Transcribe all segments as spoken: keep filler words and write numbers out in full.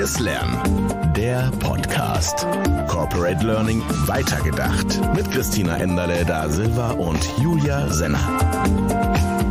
Neues Lernen. Der Podcast. Corporate Learning weitergedacht. Mit Christina Enderle da Silva und Julia Senner.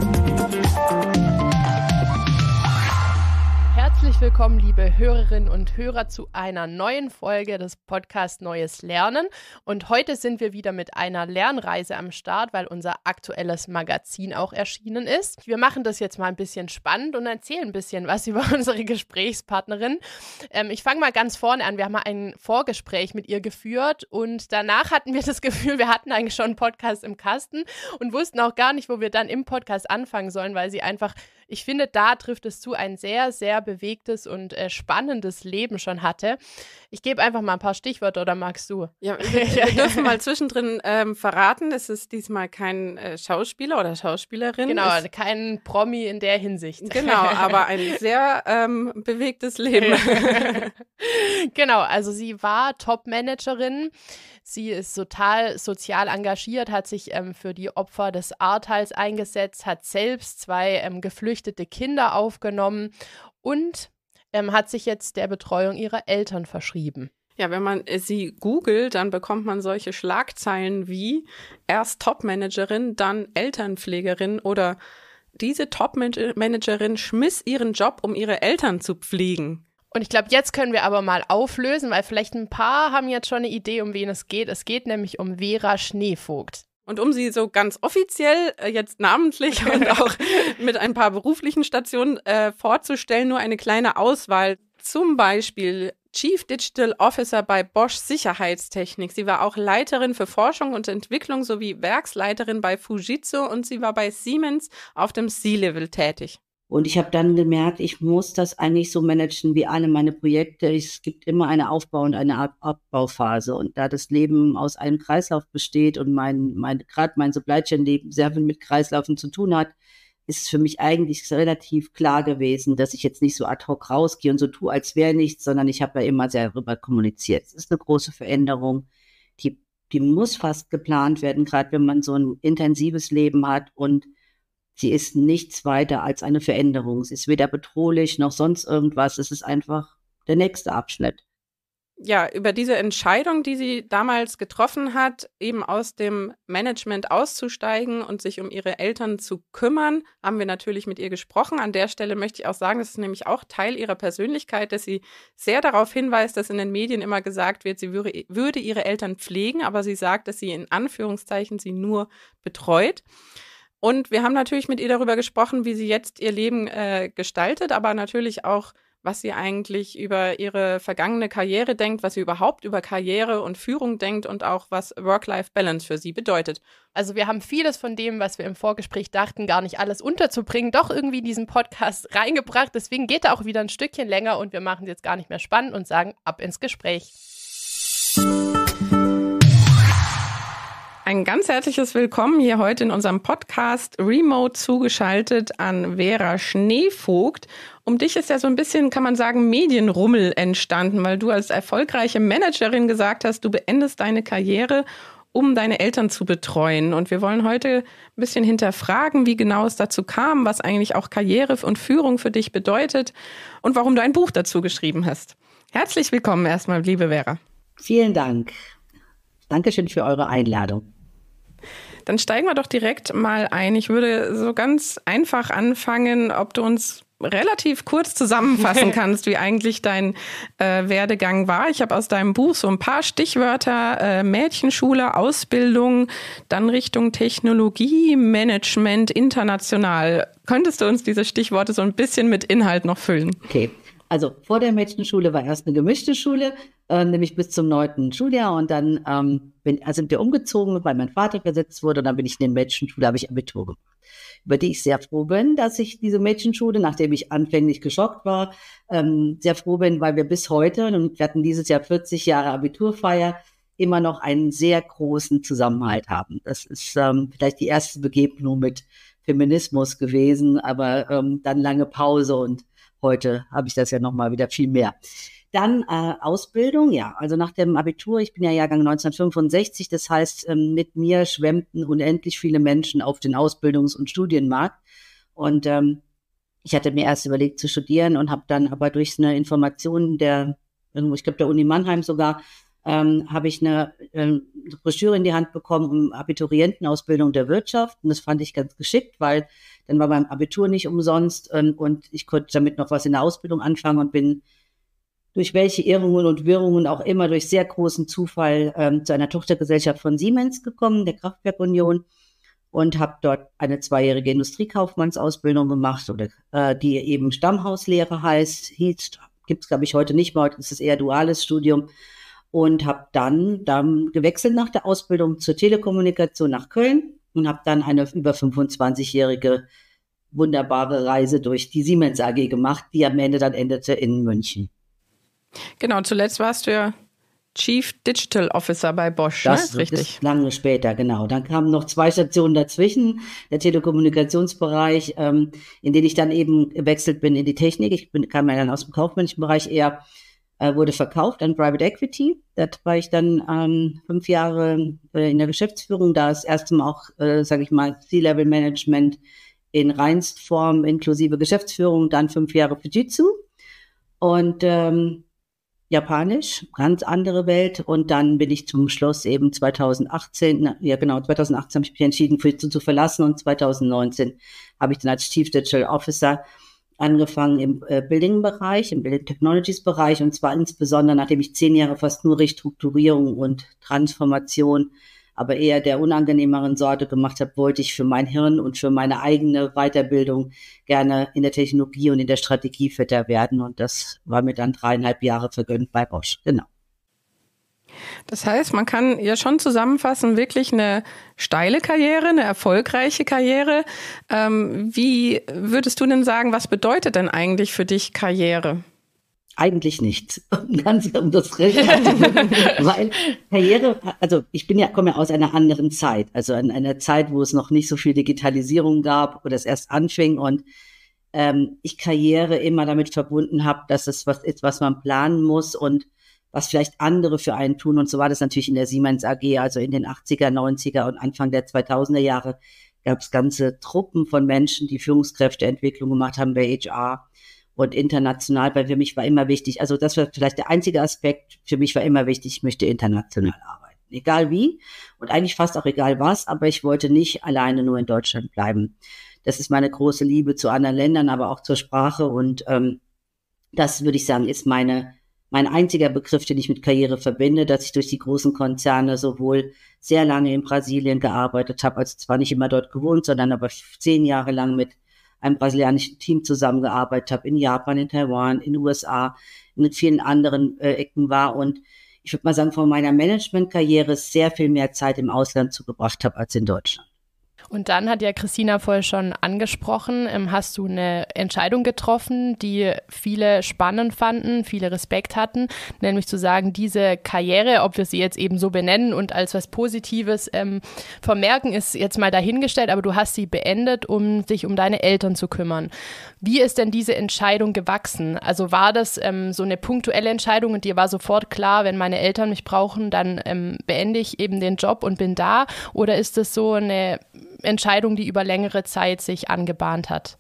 Herzlich willkommen, liebe Hörerinnen und Hörer, zu einer neuen Folge des Podcasts Neues Lernen. Und heute sind wir wieder mit einer Lernreise am Start, weil unser aktuelles Magazin auch erschienen ist. Wir machen das jetzt mal ein bisschen spannend und erzählen ein bisschen was über unsere Gesprächspartnerin. Ähm, ich fange mal ganz vorne an. Wir haben mal ein Vorgespräch mit ihr geführt und danach hatten wir das Gefühl, wir hatten eigentlich schon einen Podcast im Kasten und wussten auch gar nicht, wo wir dann im Podcast anfangen sollen, weil sie einfach, ich finde, da trifft es zu, ein sehr, sehr bewegtes und äh, spannendes Leben schon hatte. Ich gebe einfach mal ein paar Stichwörter, oder magst du? Ja, wir, wir dürfen mal zwischendrin ähm, verraten, es ist diesmal kein äh, Schauspieler oder Schauspielerin. Genau, ist, kein Promi in der Hinsicht. Genau, aber ein sehr ähm, bewegtes Leben. Genau, also sie war Top-Managerin. Sie ist total sozial engagiert, hat sich ähm, für die Opfer des Ahrtals eingesetzt, hat selbst zwei ähm, geflüchtete Kinder aufgenommen und ähm, hat sich jetzt der Betreuung ihrer Eltern verschrieben. Ja, wenn man sie googelt, dann bekommt man solche Schlagzeilen wie erst Top-Managerin, dann Elternpflegerin oder diese Top-Managerin schmiss ihren Job, um ihre Eltern zu pflegen. Und ich glaube, jetzt können wir aber mal auflösen, weil vielleicht ein paar haben jetzt schon eine Idee, um wen es geht. Es geht nämlich um Vera Schneevogt. Und um sie so ganz offiziell äh, jetzt namentlich und auch mit ein paar beruflichen Stationen äh, vorzustellen, nur eine kleine Auswahl. Zum Beispiel Chief Digital Officer bei Bosch Sicherheitstechnik. Sie war auch Leiterin für Forschung und Entwicklung sowie Werksleiterin bei Fujitsu und sie war bei Siemens auf dem C-Level tätig. Und ich habe dann gemerkt, ich muss das eigentlich so managen wie alle meine Projekte. Es gibt immer eine Aufbau- und eine Ab- Abbauphase. Und da das Leben aus einem Kreislauf besteht und mein, mein, gerade mein Supply Chain-Leben sehr viel mit Kreislaufen zu tun hat, ist es für mich eigentlich relativ klar gewesen, dass ich jetzt nicht so ad hoc rausgehe und so tue, als wäre nichts, sondern ich habe ja immer sehr darüber kommuniziert. Es ist eine große Veränderung, die, die muss fast geplant werden, gerade wenn man so ein intensives Leben hat, und sie ist nichts weiter als eine Veränderung. Sie ist weder bedrohlich noch sonst irgendwas. Es ist einfach der nächste Abschnitt. Ja, über diese Entscheidung, die sie damals getroffen hat, eben aus dem Management auszusteigen und sich um ihre Eltern zu kümmern, haben wir natürlich mit ihr gesprochen. An der Stelle möchte ich auch sagen, das ist nämlich auch Teil ihrer Persönlichkeit, dass sie sehr darauf hinweist, dass in den Medien immer gesagt wird, sie würde, würde ihre Eltern pflegen, aber sie sagt, dass sie in Anführungszeichen sie nur betreut. Und wir haben natürlich mit ihr darüber gesprochen, wie sie jetzt ihr Leben äh, gestaltet, aber natürlich auch, was sie eigentlich über ihre vergangene Karriere denkt, was sie überhaupt über Karriere und Führung denkt und auch, was Work-Life-Balance für sie bedeutet. Also wir haben vieles von dem, was wir im Vorgespräch dachten, gar nicht alles unterzubringen, doch irgendwie in diesen Podcast reingebracht. Deswegen geht er auch wieder ein Stückchen länger und wir machen es jetzt gar nicht mehr spannend und sagen, ab ins Gespräch. Ein ganz herzliches Willkommen hier heute in unserem Podcast, remote zugeschaltet an Vera Schneevogt. Um dich ist ja so ein bisschen, kann man sagen, Medienrummel entstanden, weil du als erfolgreiche Managerin gesagt hast, du beendest deine Karriere, um deine Eltern zu betreuen. Und wir wollen heute ein bisschen hinterfragen, wie genau es dazu kam, was eigentlich auch Karriere und Führung für dich bedeutet und warum du ein Buch dazu geschrieben hast. Herzlich willkommen erstmal, liebe Vera. Vielen Dank. Dankeschön für eure Einladung. Dann steigen wir doch direkt mal ein. Ich würde so ganz einfach anfangen, ob du uns relativ kurz zusammenfassen kannst, wie eigentlich dein äh, Werdegang war. Ich habe aus deinem Buch so ein paar Stichwörter, äh, Mädchenschule, Ausbildung, dann Richtung Technologie, Management, international. Könntest du uns diese Stichworte so ein bisschen mit Inhalt noch füllen? Okay. Also vor der Mädchenschule war erst eine gemischte Schule, äh, nämlich bis zum neunten Schuljahr. Und dann ähm, bin, also sind wir umgezogen, weil mein Vater versetzt wurde. Und dann bin ich in die Mädchenschule, habe ich Abitur gemacht. Über die ich sehr froh bin, dass ich diese Mädchenschule, nachdem ich anfänglich geschockt war, ähm, sehr froh bin, weil wir bis heute, und wir hatten dieses Jahr vierzig Jahre Abiturfeier, immer noch einen sehr großen Zusammenhalt haben. Das ist ähm, vielleicht die erste Begegnung mit Feminismus gewesen, aber ähm, dann lange Pause und heute habe ich das ja nochmal wieder viel mehr. Dann äh, Ausbildung, ja, also nach dem Abitur, ich bin ja Jahrgang neunzehnhundertfünfundsechzig, das heißt, ähm, mit mir schwemmten unendlich viele Menschen auf den Ausbildungs- und Studienmarkt. Und ähm, ich hatte mir erst überlegt zu studieren und habe dann aber durch eine Information der, ich glaube der Uni Mannheim sogar, ähm, habe ich eine, eine Broschüre in die Hand bekommen um Abiturientenausbildung der Wirtschaft. Und das fand ich ganz geschickt, weil dann war mein Abitur nicht umsonst ähm, und ich konnte damit noch was in der Ausbildung anfangen und bin durch welche Irrungen und Wirrungen auch immer durch sehr großen Zufall ähm, zu einer Tochtergesellschaft von Siemens gekommen, der Kraftwerk-Union, und habe dort eine zweijährige Industriekaufmannsausbildung gemacht, oder äh, die eben Stammhauslehre heißt, hieß, gibt es glaube ich heute nicht mehr, heute ist es eher duales Studium, und habe dann, dann gewechselt nach der Ausbildung zur Telekommunikation nach Köln und habe dann eine über fünfundzwanzigjährige wunderbare Reise durch die Siemens A G gemacht, die am Ende dann endete in München. Genau, zuletzt warst du ja Chief Digital Officer bei Bosch, das ne? Richtig. Das ist lange später, genau. Dann kamen noch zwei Stationen dazwischen, der Telekommunikationsbereich, ähm, in den ich dann eben gewechselt bin in die Technik. Ich bin, kam ja dann aus dem kaufmännischen Bereich eher, äh, wurde verkauft an Private Equity. Da war ich dann ähm, fünf Jahre äh, in der Geschäftsführung, da das erste Mal auch, äh, sage ich mal, C-Level Management in Reinstform inklusive Geschäftsführung, dann fünf Jahre Fujitsu und ähm, Japanisch, ganz andere Welt. Und dann bin ich zum Schluss eben zweitausendachtzehn, ja genau, zweitausendachtzehn habe ich mich entschieden, Fujitsu zu verlassen, und zweitausendneunzehn habe ich dann als Chief Digital Officer angefangen im äh, Building-Bereich, im Building Technologies-Bereich, und zwar insbesondere, nachdem ich zehn Jahre fast nur Restrukturierung und Transformation, aber eher der unangenehmeren Sorte gemacht habe, wollte ich für mein Hirn und für meine eigene Weiterbildung gerne in der Technologie und in der Strategie fitter werden. Und das war mir dann dreieinhalb Jahre vergönnt bei Bosch. Genau. Das heißt, man kann ja schon zusammenfassen, wirklich eine steile Karriere, eine erfolgreiche Karriere. Ähm, wie würdest du denn sagen, was bedeutet denn eigentlich für dich Karriere? Eigentlich nichts. Ganz um das Recht. Weil Karriere, also ich bin ja, komme ja aus einer anderen Zeit, also in einer Zeit, wo es noch nicht so viel Digitalisierung gab oder es erst anfing, und ähm, ich Karriere immer damit verbunden habe, dass es was ist, was man planen muss und was vielleicht andere für einen tun. Und so war das natürlich in der Siemens A G, also in den achtziger, neunziger und Anfang der zweitausender Jahre gab es ganze Truppen von Menschen, die Führungskräfteentwicklung gemacht haben bei H R. Und international, weil für mich war immer wichtig, also das war vielleicht der einzige Aspekt, für mich war immer wichtig, ich möchte international arbeiten. Egal wie und eigentlich fast auch egal was, aber ich wollte nicht alleine nur in Deutschland bleiben. Das ist meine große Liebe zu anderen Ländern, aber auch zur Sprache, und ähm, das würde ich sagen, ist meine mein einziger Begriff, den ich mit Karriere verbinde, dass ich durch die großen Konzerne sowohl sehr lange in Brasilien gearbeitet habe, also zwar nicht immer dort gewohnt, sondern aber zehn Jahre lang mit einem brasilianischen Team zusammengearbeitet habe, in Japan, in Taiwan, in den U S A, in vielen anderen äh, Ecken war, und ich würde mal sagen, von meiner Managementkarriere sehr viel mehr Zeit im Ausland zugebracht habe als in Deutschland. Und dann hat ja Christina vorher schon angesprochen, ähm, hast du eine Entscheidung getroffen, die viele spannend fanden, viele Respekt hatten, nämlich zu sagen, diese Karriere, ob wir sie jetzt eben so benennen und als was Positives ähm, vermerken, ist jetzt mal dahingestellt, aber du hast sie beendet, um dich um deine Eltern zu kümmern. Wie ist denn diese Entscheidung gewachsen? Also war das ähm, so eine punktuelle Entscheidung und dir war sofort klar, wenn meine Eltern mich brauchen, dann ähm, beende ich eben den Job und bin da? Oder ist das so eine Entscheidung, die über längere Zeit sich angebahnt hat?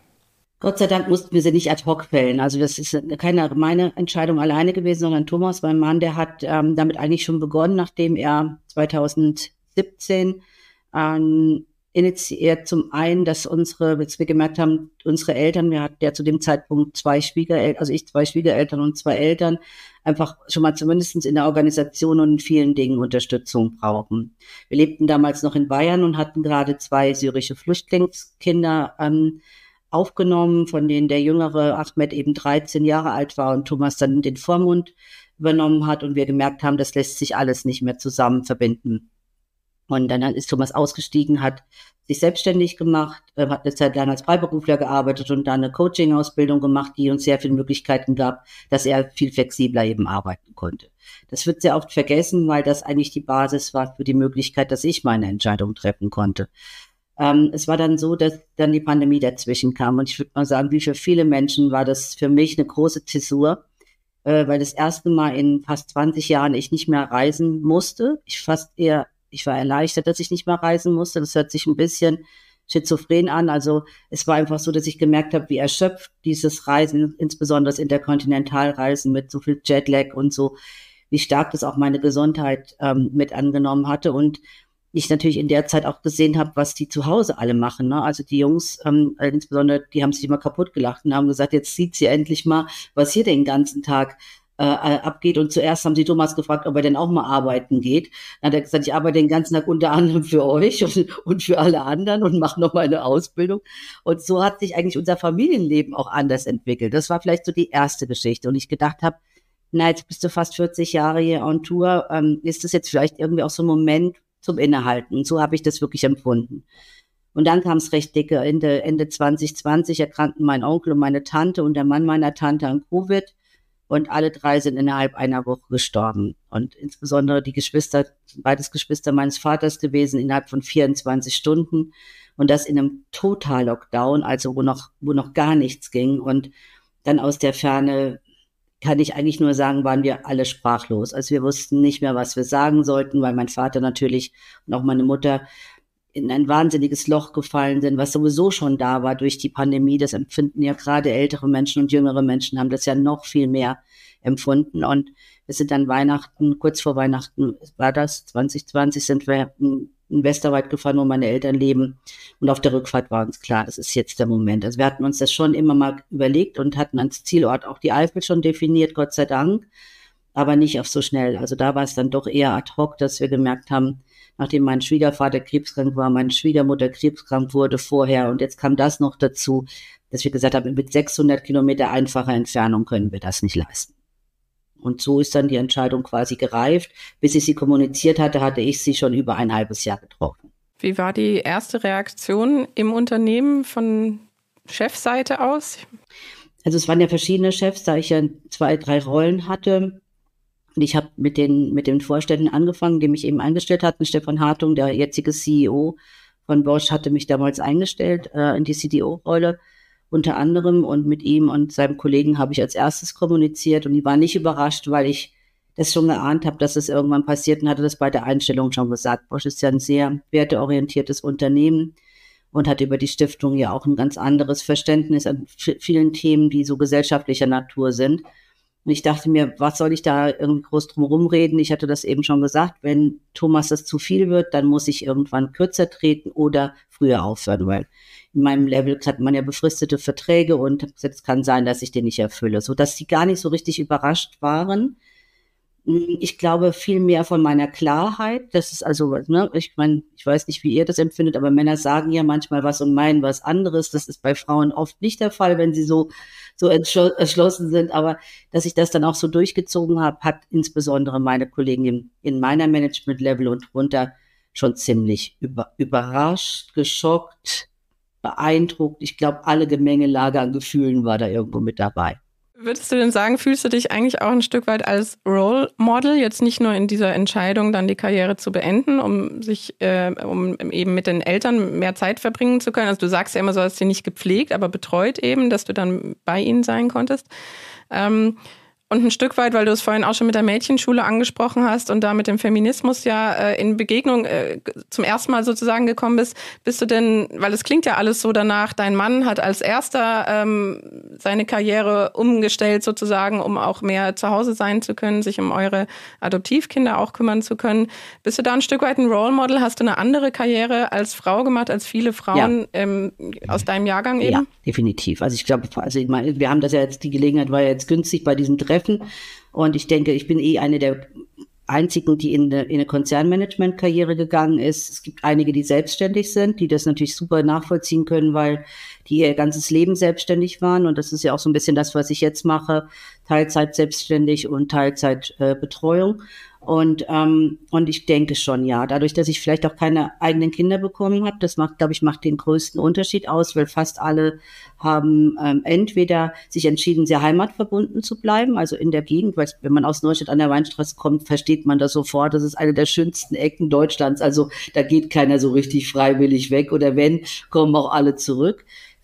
Gott sei Dank mussten wir sie nicht ad hoc fällen. Also das ist keine meine Entscheidung alleine gewesen, sondern Thomas, mein Mann, der hat ähm, damit eigentlich schon begonnen, nachdem er zweitausendsiebzehn ähm, initiiert zum einen, dass unsere, als wir gemerkt haben, unsere Eltern, wir hatten ja zu dem Zeitpunkt zwei Schwiegereltern, also ich zwei Schwiegereltern und zwei Eltern, einfach schon mal zumindest in der Organisation und in vielen Dingen Unterstützung brauchen. Wir lebten damals noch in Bayern und hatten gerade zwei syrische Flüchtlingskinder ähm, aufgenommen, von denen der jüngere Ahmed eben dreizehn Jahre alt war und Thomas dann den Vormund übernommen hat, und wir gemerkt haben, das lässt sich alles nicht mehr zusammen verbinden. Und dann ist Thomas ausgestiegen, hat sich selbstständig gemacht, hat eine Zeit lang als Freiberufler gearbeitet und dann eine Coaching-Ausbildung gemacht, die uns sehr viele Möglichkeiten gab, dass er viel flexibler eben arbeiten konnte. Das wird sehr oft vergessen, weil das eigentlich die Basis war für die Möglichkeit, dass ich meine Entscheidung treffen konnte. Ähm, es war dann so, dass dann die Pandemie dazwischen kam, und ich würde mal sagen, wie für viele Menschen war das für mich eine große Zäsur, äh, weil das erste Mal in fast zwanzig Jahren ich nicht mehr reisen musste. Ich fast eher Ich war erleichtert, dass ich nicht mehr reisen musste. Das hört sich ein bisschen schizophren an. Also es war einfach so, dass ich gemerkt habe, wie erschöpft dieses Reisen, insbesondere das Interkontinentalreisen mit so viel Jetlag und so, wie stark das auch meine Gesundheit ähm, mit angenommen hatte. Und ich natürlich in der Zeit auch gesehen habe, was die zu Hause alle machen. Ne? Also die Jungs, ähm, insbesondere, die haben sich immer kaputt gelacht und haben gesagt, jetzt sieht sie endlich mal, was hier den ganzen Tag äh, abgeht. Und zuerst haben sie Thomas gefragt, ob er denn auch mal arbeiten geht. Dann hat er gesagt, ich arbeite den ganzen Tag unter anderem für euch und, und für alle anderen und mache noch mal eine Ausbildung. Und so hat sich eigentlich unser Familienleben auch anders entwickelt. Das war vielleicht so die erste Geschichte. Und ich gedacht habe, na, jetzt bist du fast vierzig Jahre hier on Tour. Ähm, ist das jetzt vielleicht irgendwie auch so ein Moment zum Innehalten? Und so habe ich das wirklich empfunden. Und dann kam es recht dicke. Ende, Ende zwanzig zwanzig erkrankten mein Onkel und meine Tante und der Mann meiner Tante an Covid. Und alle drei sind innerhalb einer Woche gestorben. Und insbesondere die Geschwister, beides Geschwister meines Vaters gewesen, innerhalb von vierundzwanzig Stunden. Und das in einem Total-Lockdown, also wo noch, wo noch gar nichts ging. Und dann aus der Ferne kann ich eigentlich nur sagen, waren wir alle sprachlos. Also wir wussten nicht mehr, was wir sagen sollten, weil mein Vater natürlich und auch meine Mutter in ein wahnsinniges Loch gefallen sind, was sowieso schon da war durch die Pandemie. Das empfinden ja gerade ältere Menschen und jüngere Menschen haben das ja noch viel mehr empfunden. Und wir sind dann Weihnachten, kurz vor Weihnachten war das, zwanzig zwanzig, sind wir in Westerwald gefahren, wo meine Eltern leben. Und auf der Rückfahrt war uns klar, das ist jetzt der Moment. Also wir hatten uns das schon immer mal überlegt und hatten als Zielort auch die Eifel schon definiert, Gott sei Dank, aber nicht auf so schnell. Also da war es dann doch eher ad hoc, dass wir gemerkt haben, nachdem mein Schwiegervater krebskrank war, meine Schwiegermutter krebskrank wurde vorher und jetzt kam das noch dazu, dass wir gesagt haben, mit sechshundert Kilometer einfacher Entfernung können wir das nicht leisten. Und so ist dann die Entscheidung quasi gereift. Bis ich sie kommuniziert hatte, hatte ich sie schon über ein halbes Jahr getroffen. Wie war die erste Reaktion im Unternehmen von Chefseite aus? Also es waren ja verschiedene Chefs, da ich ja zwei, drei Rollen hatte. Und ich habe mit den, mit den Vorständen angefangen, die mich eben eingestellt hatten. Stefan Hartung, der jetzige C E O von Bosch, hatte mich damals eingestellt äh, in die C D O-Rolle unter anderem. Und mit ihm und seinem Kollegen habe ich als erstes kommuniziert. Und die waren nicht überrascht, weil ich das schon geahnt habe, dass es irgendwann passiert und hatte das bei der Einstellung schon gesagt. Bosch ist ja ein sehr werteorientiertes Unternehmen und hat über die Stiftung ja auch ein ganz anderes Verständnis an f- vielen Themen, die so gesellschaftlicher Natur sind. Und ich dachte mir, was soll ich da irgendwie groß drum rumreden? Ich hatte das eben schon gesagt, wenn Thomas das zu viel wird, dann muss ich irgendwann kürzer treten oder früher aufhören, weil in meinem Level hat man ja befristete Verträge und es kann sein, dass ich den nicht erfülle, sodass die gar nicht so richtig überrascht waren. Ich glaube viel mehr von meiner Klarheit. Das ist also, ne, ich meine, ich weiß nicht, wie ihr das empfindet, aber Männer sagen ja manchmal was und meinen was anderes. Das ist bei Frauen oft nicht der Fall, wenn sie so so entschlossen sind. Aber dass ich das dann auch so durchgezogen habe, hat insbesondere meine Kollegen in, in meiner Management-Level und runter schon ziemlich über, überrascht, geschockt, beeindruckt. Ich glaube, alle Gemengelage an Gefühlen war da irgendwo mit dabei. Würdest du denn sagen, fühlst du dich eigentlich auch ein Stück weit als Role Model, jetzt nicht nur in dieser Entscheidung, dann die Karriere zu beenden, um sich, äh, um eben mit den Eltern mehr Zeit verbringen zu können? Also du sagst ja immer so, hast sie nicht gepflegt, aber betreut eben, dass du dann bei ihnen sein konntest. Ähm, Und ein Stück weit, weil du es vorhin auch schon mit der Mädchenschule angesprochen hast und da mit dem Feminismus ja äh, in Begegnung äh, zum ersten Mal sozusagen gekommen bist, bist du denn, weil es klingt ja alles so danach, dein Mann hat als erster ähm, seine Karriere umgestellt sozusagen, um auch mehr zu Hause sein zu können, sich um eure Adoptivkinder auch kümmern zu können. Bist du da ein Stück weit ein Role Model? Hast du eine andere Karriere als Frau gemacht, als viele Frauen ja. ähm, aus deinem Jahrgang eben? Ja, definitiv. Also ich glaube, also ich meine, wir haben das ja jetzt, die Gelegenheit war ja jetzt günstig bei diesem Treffen. Und ich denke, ich bin eh eine der einzigen, die in eine, in eine Konzernmanagement-Karriere gegangen ist. Es gibt einige, die selbstständig sind, die das natürlich super nachvollziehen können, weil die ihr ganzes Leben selbstständig waren. Und das ist ja auch so ein bisschen das, was ich jetzt mache. Teilzeit selbstständig und Teilzeit äh, Betreuung. Und ähm, und ich denke schon, ja, dadurch, dass ich vielleicht auch keine eigenen Kinder bekommen habe, das macht, glaube ich, macht den größten Unterschied aus, weil fast alle haben ähm, entweder sich entschieden, sehr heimatverbunden zu bleiben, also in der Gegend, weil wenn man aus Neustadt an der Weinstraße kommt, versteht man das sofort, das ist eine der schönsten Ecken Deutschlands, also da geht keiner so richtig freiwillig weg oder wenn, kommen auch alle zurück.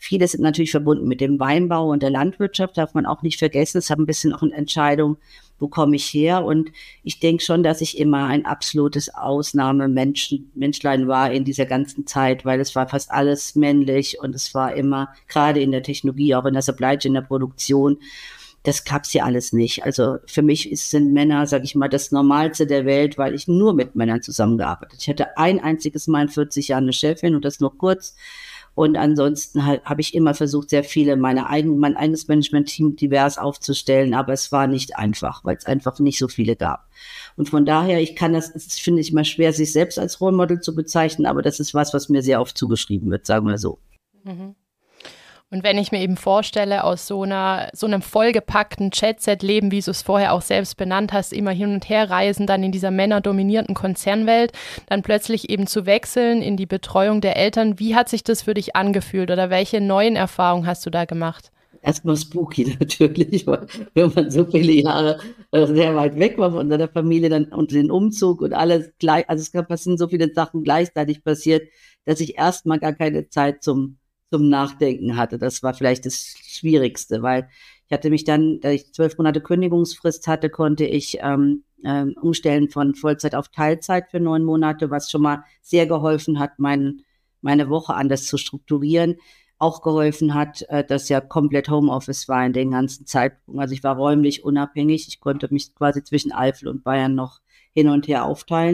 Viele sind natürlich verbunden mit dem Weinbau und der Landwirtschaft, darf man auch nicht vergessen. Es hat ein bisschen auch eine Entscheidung, wo komme ich her? Und ich denke schon, dass ich immer ein absolutes Ausnahmemenschlein war in dieser ganzen Zeit, weil es war fast alles männlich und es war immer, gerade in der Technologie, auch in der Supply Chain, in der Produktion, das gab's hier alles nicht. Also für mich ist, sind Männer, sage ich mal, das Normalste der Welt, weil ich nur mit Männern zusammengearbeitet. Ich hatte ein einziges Mal in vierzig Jahren eine Chefin und das nur kurz. Und ansonsten halt, habe ich immer versucht, sehr viele, meine eigen, mein eigenes Management-Team divers aufzustellen, aber es war nicht einfach, weil es einfach nicht so viele gab. Und von daher, ich kann das, es finde ich immer schwer, sich selbst als Role Model zu bezeichnen, aber das ist was, was mir sehr oft zugeschrieben wird, sagen wir so. Mhm. Und wenn ich mir eben vorstelle, aus so einer so einem vollgepackten Jet-Set-Leben, wie du es vorher auch selbst benannt hast, immer hin und her reisen, dann in dieser männerdominierten Konzernwelt, dann plötzlich eben zu wechseln in die Betreuung der Eltern. Wie hat sich das für dich angefühlt oder welche neuen Erfahrungen hast du da gemacht? Erstmal spooky natürlich, weil wenn man so viele Jahre äh, sehr weit weg war von seiner Familie dann und den Umzug und alles gleich, also es gab, es sind so viele Sachen gleichzeitig passiert, dass ich erstmal gar keine Zeit zum zum Nachdenken hatte. Das war vielleicht das Schwierigste, weil ich hatte mich dann, da ich zwölf Monate Kündigungsfrist hatte, konnte ich ähm, ähm, umstellen von Vollzeit auf Teilzeit für neun Monate, was schon mal sehr geholfen hat, mein, meine Woche anders zu strukturieren. Auch geholfen hat, äh, dass ja komplett Homeoffice war in den ganzen Zeitpunkt. Also ich war räumlich unabhängig. Ich konnte mich quasi zwischen Eifel und Bayern noch hin und her aufteilen.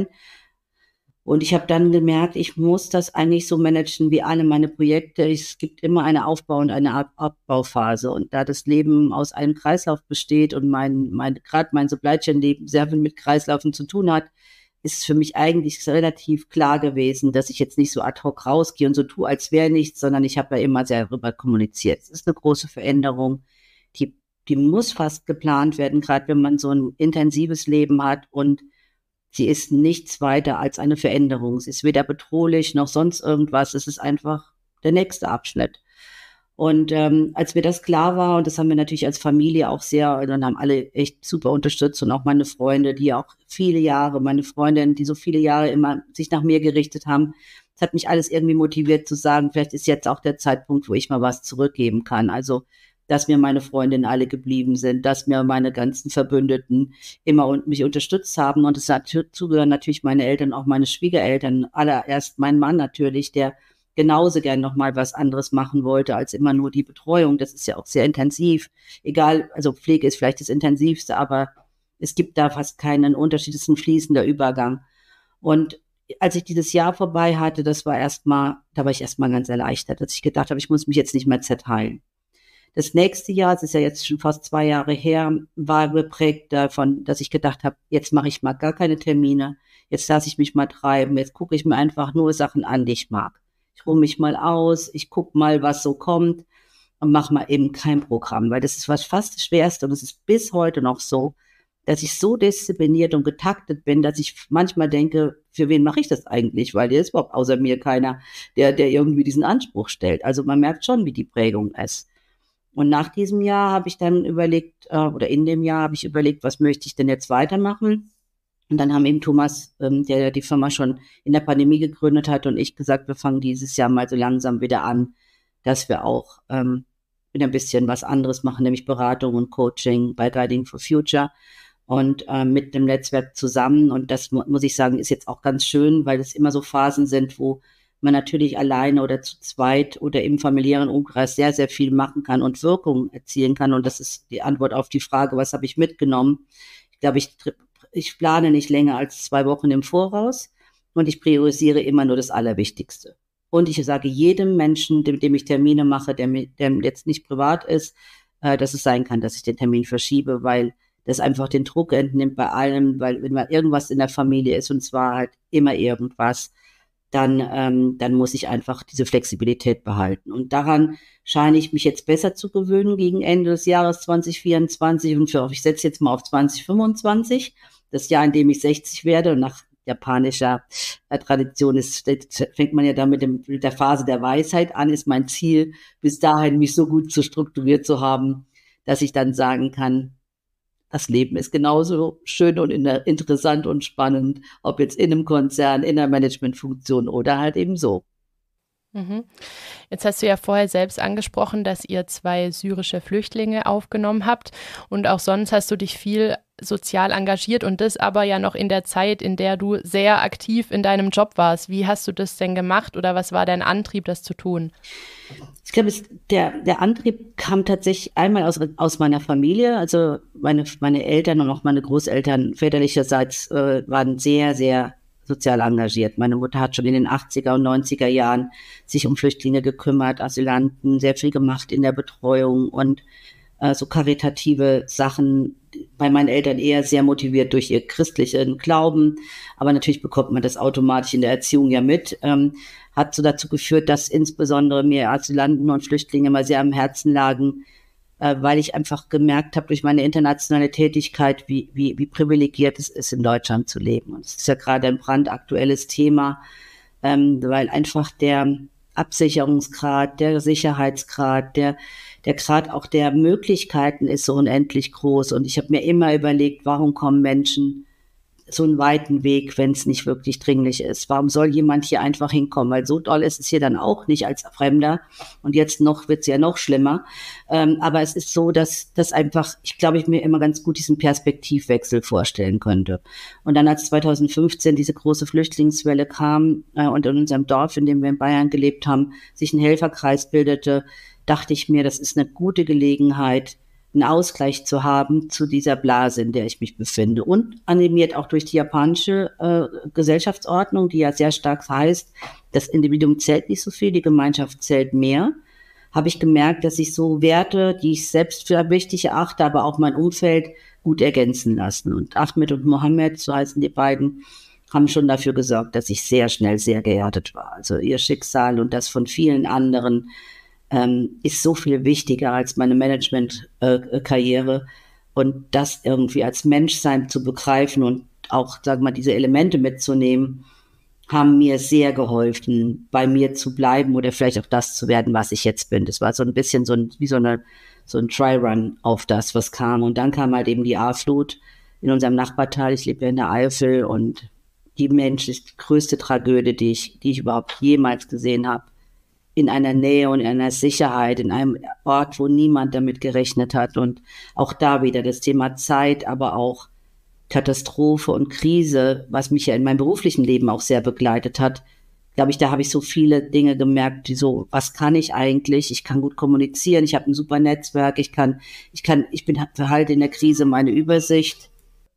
Und ich habe dann gemerkt, ich muss das eigentlich so managen wie alle meine Projekte. Es gibt immer eine Aufbau- und eine Ab- Abbauphase. Und da das Leben aus einem Kreislauf besteht und mein, mein, gerade mein Supply Chain Leben sehr viel mit Kreislaufen zu tun hat, ist es für mich eigentlich relativ klar gewesen, dass ich jetzt nicht so ad hoc rausgehe und so tue, als wäre nichts, sondern ich habe ja immer sehr darüber kommuniziert. Es ist eine große Veränderung, die, die muss fast geplant werden, gerade wenn man so ein intensives Leben hat, und sie ist nichts weiter als eine Veränderung. Sie ist weder bedrohlich noch sonst irgendwas. Es ist einfach der nächste Abschnitt. Und ähm, als mir das klar war, und das haben wir natürlich als Familie auch sehr, dann haben alle echt super unterstützt und auch meine Freunde, die auch viele Jahre, meine Freundinnen, die so viele Jahre immer sich nach mir gerichtet haben, das hat mich alles irgendwie motiviert zu sagen, vielleicht ist jetzt auch der Zeitpunkt, wo ich mal was zurückgeben kann. Also dass mir meine Freundinnen alle geblieben sind, dass mir meine ganzen Verbündeten immer und mich unterstützt haben. Und es dazu gehören natürlich meine Eltern, auch meine Schwiegereltern, allererst mein Mann natürlich, der genauso gern noch mal was anderes machen wollte als immer nur die Betreuung. Das ist ja auch sehr intensiv. Egal, also Pflege ist vielleicht das Intensivste, aber es gibt da fast keinen Unterschied. Es ist ein fließender Übergang. Und als ich dieses Jahr vorbei hatte, das war erstmal, da war ich erstmal ganz erleichtert, dass ich gedacht habe, ich muss mich jetzt nicht mehr zerteilen. Das nächste Jahr, es ist ja jetzt schon fast zwei Jahre her, war geprägt davon, dass ich gedacht habe, jetzt mache ich mal gar keine Termine, jetzt lasse ich mich mal treiben, jetzt gucke ich mir einfach nur Sachen an, die ich mag. Ich ruhe mich mal aus, ich gucke mal, was so kommt und mache mal eben kein Programm, weil das ist was fast das Schwerste und es ist bis heute noch so, dass ich so diszipliniert und getaktet bin, dass ich manchmal denke, für wen mache ich das eigentlich? Weil der ist überhaupt außer mir keiner, der, der irgendwie diesen Anspruch stellt. Also man merkt schon, wie die Prägung ist. Und nach diesem Jahr habe ich dann überlegt, äh, oder in dem Jahr habe ich überlegt, was möchte ich denn jetzt weitermachen? Und dann haben eben Thomas, ähm, der die Firma schon in der Pandemie gegründet hat, und ich gesagt, wir fangen dieses Jahr mal so langsam wieder an, dass wir auch ähm, wieder ein bisschen was anderes machen, nämlich Beratung und Coaching bei Guiding for Future und äh, mit dem Netzwerk zusammen. Und das mu- muss ich sagen, ist jetzt auch ganz schön, weil es immer so Phasen sind, wo man natürlich alleine oder zu zweit oder im familiären Umkreis sehr, sehr viel machen kann und Wirkung erzielen kann. Und das ist die Antwort auf die Frage, was habe ich mitgenommen? Ich glaube, ich, ich plane nicht länger als zwei Wochen im Voraus und ich priorisiere immer nur das Allerwichtigste. Und ich sage jedem Menschen, dem, dem ich Termine mache, der, der jetzt nicht privat ist, äh, dass es sein kann, dass ich den Termin verschiebe, weil das einfach den Druck entnimmt bei allem, weil wenn mal irgendwas in der Familie ist, und zwar halt immer irgendwas, dann, ähm, dann muss ich einfach diese Flexibilität behalten. Und daran scheine ich mich jetzt besser zu gewöhnen gegen Ende des Jahres zwanzig vierundzwanzig. Und für, ich setze jetzt mal auf zwanzig fünfundzwanzig, das Jahr, in dem ich sechzig werde. Und nach japanischer äh, Tradition ist, fängt man ja dann mit, dem, mit der Phase der Weisheit an, ist mein Ziel, bis dahin mich so gut zu strukturiert zu haben, dass ich dann sagen kann, das Leben ist genauso schön und interessant und spannend, ob jetzt in einem Konzern, in einer Managementfunktion oder halt eben so. Jetzt hast du ja vorher selbst angesprochen, dass ihr zwei syrische Flüchtlinge aufgenommen habt und auch sonst hast du dich viel sozial engagiert und das aber ja noch in der Zeit, in der du sehr aktiv in deinem Job warst. Wie hast du das denn gemacht oder was war dein Antrieb, das zu tun? Ich glaube, es, der, der Antrieb kam tatsächlich einmal aus, aus meiner Familie. Also meine, meine Eltern und auch meine Großeltern väterlicherseits äh, waren sehr, sehr sozial engagiert. Meine Mutter hat schon in den achtziger und neunziger Jahren sich um Flüchtlinge gekümmert, Asylanten, sehr viel gemacht in der Betreuung und äh, so karitative Sachen. Bei meinen Eltern eher sehr motiviert durch ihr christlichen Glauben, aber natürlich bekommt man das automatisch in der Erziehung ja mit. Ähm, hat so dazu geführt, dass insbesondere mir Asylanten und Flüchtlinge immer sehr am Herzen lagen, äh, weil ich einfach gemerkt habe durch meine internationale Tätigkeit, wie, wie, wie privilegiert es ist, in Deutschland zu leben. Und es ist ja gerade ein brandaktuelles Thema, ähm, weil einfach der Absicherungsgrad, der Sicherheitsgrad, der, der Grad auch der Möglichkeiten ist so unendlich groß. Und ich habe mir immer überlegt, warum kommen Menschen so einen weiten Weg, wenn es nicht wirklich dringlich ist? Warum soll jemand hier einfach hinkommen? Weil so doll ist es hier dann auch nicht als Fremder. Und jetzt noch wird es ja noch schlimmer. Ähm, aber es ist so, dass das einfach, ich glaube, ich mir immer ganz gut diesen Perspektivwechsel vorstellen könnte. Und dann, als zweitausendfünfzehn diese große Flüchtlingswelle kam äh, und in unserem Dorf, in dem wir in Bayern gelebt haben, sich ein Helferkreis bildete, dachte ich mir, das ist eine gute Gelegenheit, einen Ausgleich zu haben zu dieser Blase, in der ich mich befinde. Und animiert auch durch die japanische äh, Gesellschaftsordnung, die ja sehr stark heißt, das Individuum zählt nicht so viel, die Gemeinschaft zählt mehr, habe ich gemerkt, dass ich so Werte, die ich selbst für wichtig erachte, aber auch mein Umfeld gut ergänzen lassen. Und Ahmed und Mohammed, so heißen die beiden, haben schon dafür gesorgt, dass ich sehr schnell sehr geerdet war. Also ihr Schicksal und das von vielen anderen Ähm, ist so viel wichtiger als meine Management-Karriere. Äh, und das irgendwie als Menschsein zu begreifen und auch, sagen wir mal, diese Elemente mitzunehmen, haben mir sehr geholfen, bei mir zu bleiben oder vielleicht auch das zu werden, was ich jetzt bin. Das war so ein bisschen so ein, wie so eine, so ein Try-Run auf das, was kam. Und dann kam halt eben die A-Flut in unserem Nachbartal. Ich lebe ja in der Eifel und die menschlich größte Tragödie, die ich, die ich überhaupt jemals gesehen habe. In einer Nähe und in einer Sicherheit, in einem Ort, wo niemand damit gerechnet hat. Und auch da wieder das Thema Zeit, aber auch Katastrophe und Krise, was mich ja in meinem beruflichen Leben auch sehr begleitet hat. Glaube ich, da habe ich so viele Dinge gemerkt, die so, was kann ich eigentlich? Ich kann gut kommunizieren, ich habe ein super Netzwerk, ich kann, ich kann, ich bin halt in der Krise meine Übersicht.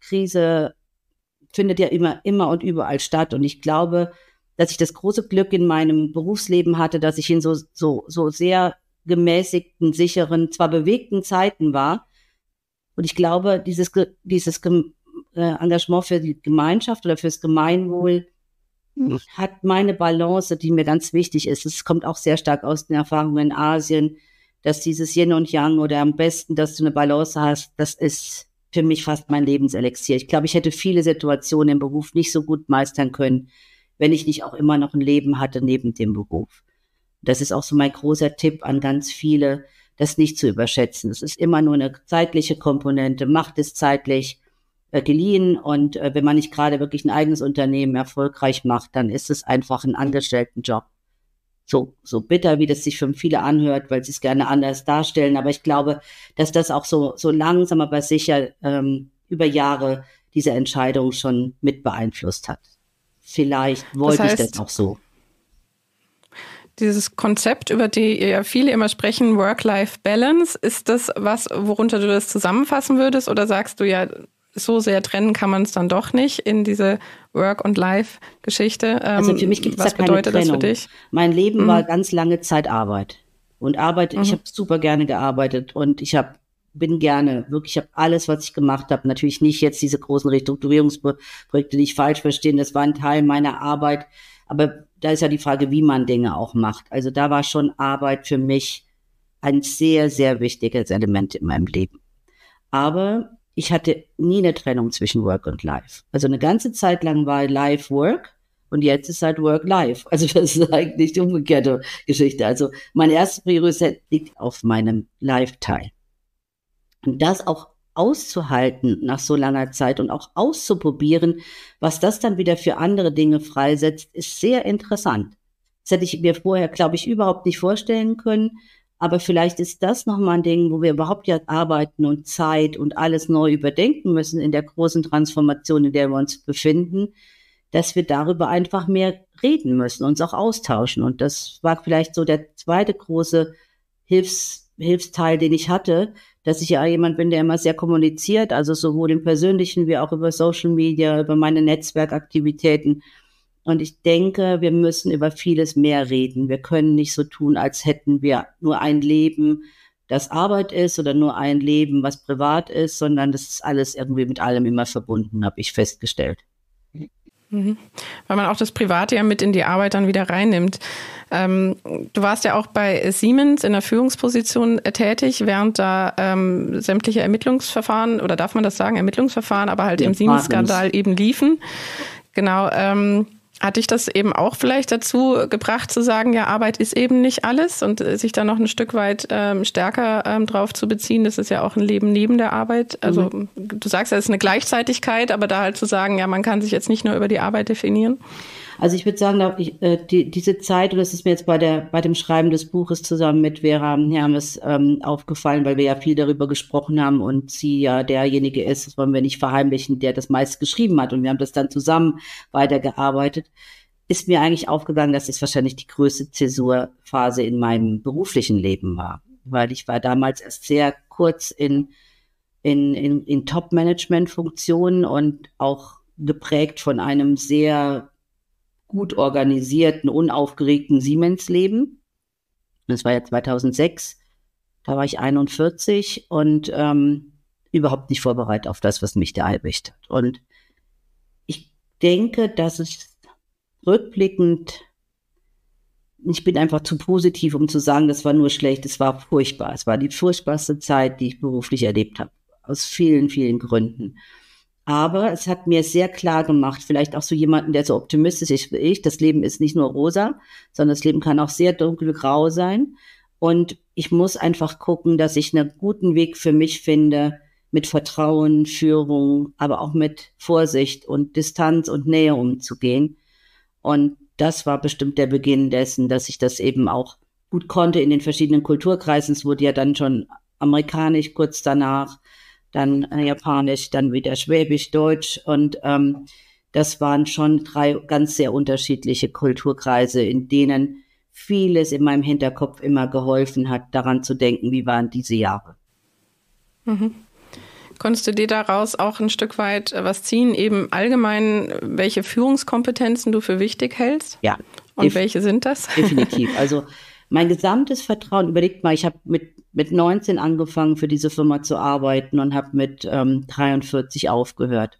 Krise findet ja immer, immer und überall statt. Und ich glaube, dass ich das große Glück in meinem Berufsleben hatte, dass ich in so, so, so sehr gemäßigten, sicheren, zwar bewegten Zeiten war. Und ich glaube, dieses, dieses Engagement für die Gemeinschaft oder fürs Gemeinwohl hat meine Balance, die mir ganz wichtig ist. Es kommt auch sehr stark aus den Erfahrungen in Asien, dass dieses Yin und Yang oder am besten, dass du eine Balance hast, das ist für mich fast mein Lebenselixier. Ich glaube, ich hätte viele Situationen im Beruf nicht so gut meistern können, wenn ich nicht auch immer noch ein Leben hatte neben dem Beruf. Das ist auch so mein großer Tipp an ganz viele, das nicht zu überschätzen. Es ist immer nur eine zeitliche Komponente, Macht ist zeitlich äh, geliehen und äh, wenn man nicht gerade wirklich ein eigenes Unternehmen erfolgreich macht, dann ist es einfach ein Angestelltenjob. So, so bitter, wie das sich für viele anhört, weil sie es gerne anders darstellen, aber ich glaube, dass das auch so, so langsam, aber sicher ähm, über Jahre diese Entscheidung schon mit beeinflusst hat. Vielleicht wollte das heißt, ich das auch so. Dieses Konzept, über die ja viele immer sprechen, Work-Life-Balance, ist das was, worunter du das zusammenfassen würdest? Oder sagst du ja, so sehr trennen kann man es dann doch nicht in diese Work- und Life-Geschichte? Also für mich gibt es da keine Trennung. Was bedeutet das für dich? Mein Leben mhm. war ganz lange Zeit Arbeit. Und Arbeit, mhm. ich habe super gerne gearbeitet und ich habe bin gerne, wirklich, ich habe alles, was ich gemacht habe, natürlich nicht jetzt diese großen Restrukturierungsprojekte, die ich falsch verstehe, das war ein Teil meiner Arbeit, aber da ist ja die Frage, wie man Dinge auch macht. Also da war schon Arbeit für mich ein sehr, sehr wichtiges Element in meinem Leben. Aber ich hatte nie eine Trennung zwischen Work und Life. Also eine ganze Zeit lang war Life Work und jetzt ist halt Work Life. Also das ist eigentlich die umgekehrte Geschichte. Also meine erste Priorität liegt auf meinem Life-Teil. Und das auch auszuhalten nach so langer Zeit und auch auszuprobieren, was das dann wieder für andere Dinge freisetzt, ist sehr interessant. Das hätte ich mir vorher, glaube ich, überhaupt nicht vorstellen können. Aber vielleicht ist das nochmal ein Ding, wo wir überhaupt ja arbeiten und Zeit und alles neu überdenken müssen in der großen Transformation, in der wir uns befinden, dass wir darüber einfach mehr reden müssen, uns auch austauschen. Und das war vielleicht so der zweite große Hilfs, Hilfsteil, den ich hatte, dass ich ja jemand bin, der immer sehr kommuniziert, also sowohl im Persönlichen wie auch über Social Media, über meine Netzwerkaktivitäten. Und ich denke, wir müssen über vieles mehr reden. Wir können nicht so tun, als hätten wir nur ein Leben, das Arbeit ist, oder nur ein Leben, was privat ist, sondern das ist alles irgendwie mit allem immer verbunden, habe ich festgestellt. Mhm. Weil man auch das Private ja mit in die Arbeit dann wieder reinnimmt. Ähm, du warst ja auch bei Siemens in der Führungsposition äh, tätig, während da ähm, sämtliche Ermittlungsverfahren, oder darf man das sagen, Ermittlungsverfahren, aber halt ja, im Siemens-Skandal eben liefen. Genau, ähm, hat dich das eben auch vielleicht dazu gebracht zu sagen, ja, Arbeit ist eben nicht alles, und äh, sich da noch ein Stück weit ähm, stärker ähm, drauf zu beziehen, das ist ja auch ein Leben neben der Arbeit. Also mhm. du sagst, es ist eine Gleichzeitigkeit, aber da halt zu sagen, ja, man kann sich jetzt nicht nur über die Arbeit definieren. Also ich würde sagen, ich, äh, die, diese Zeit, und das ist mir jetzt bei der bei dem Schreiben des Buches zusammen mit Vera Hermes ähm, aufgefallen, weil wir ja viel darüber gesprochen haben und sie ja derjenige ist, das wollen wir nicht verheimlichen, der das meiste geschrieben hat, und wir haben das dann zusammen weitergearbeitet, ist mir eigentlich aufgegangen, dass es wahrscheinlich die größte Zäsurphase in meinem beruflichen Leben war, weil ich war damals erst sehr kurz in, in, in, in Top-Management-Funktionen und auch geprägt von einem sehr gut organisierten, unaufgeregten Siemens-Leben. Das war ja zweitausendsechs, da war ich einundvierzig und ähm, überhaupt nicht vorbereitet auf das, was mich da erwischt hat. Und ich denke, dass es rückblickend, ich bin einfach zu positiv, um zu sagen, das war nur schlecht, es war furchtbar. Es war die furchtbarste Zeit, die ich beruflich erlebt habe, aus vielen, vielen Gründen. Aber es hat mir sehr klar gemacht, vielleicht auch so jemanden, der so optimistisch ist wie ich, das Leben ist nicht nur rosa, sondern das Leben kann auch sehr dunkelgrau sein. Und ich muss einfach gucken, dass ich einen guten Weg für mich finde, mit Vertrauen, Führung, aber auch mit Vorsicht und Distanz und Nähe umzugehen. Und das war bestimmt der Beginn dessen, dass ich das eben auch gut konnte in den verschiedenen Kulturkreisen. Es wurde ja dann schon amerikanisch kurz danach, dann Japanisch, dann wieder Schwäbisch, Deutsch, und ähm, das waren schon drei ganz sehr unterschiedliche Kulturkreise, in denen vieles in meinem Hinterkopf immer geholfen hat, daran zu denken, wie waren diese Jahre. Mhm. Konntest du dir daraus auch ein Stück weit was ziehen, eben allgemein, welche Führungskompetenzen du für wichtig hältst? Ja. Und def- welche sind das? Definitiv. Also mein gesamtes Vertrauen, überlegt mal, ich habe mit mit neunzehn angefangen, für diese Firma zu arbeiten und habe mit ähm, dreiundvierzig aufgehört.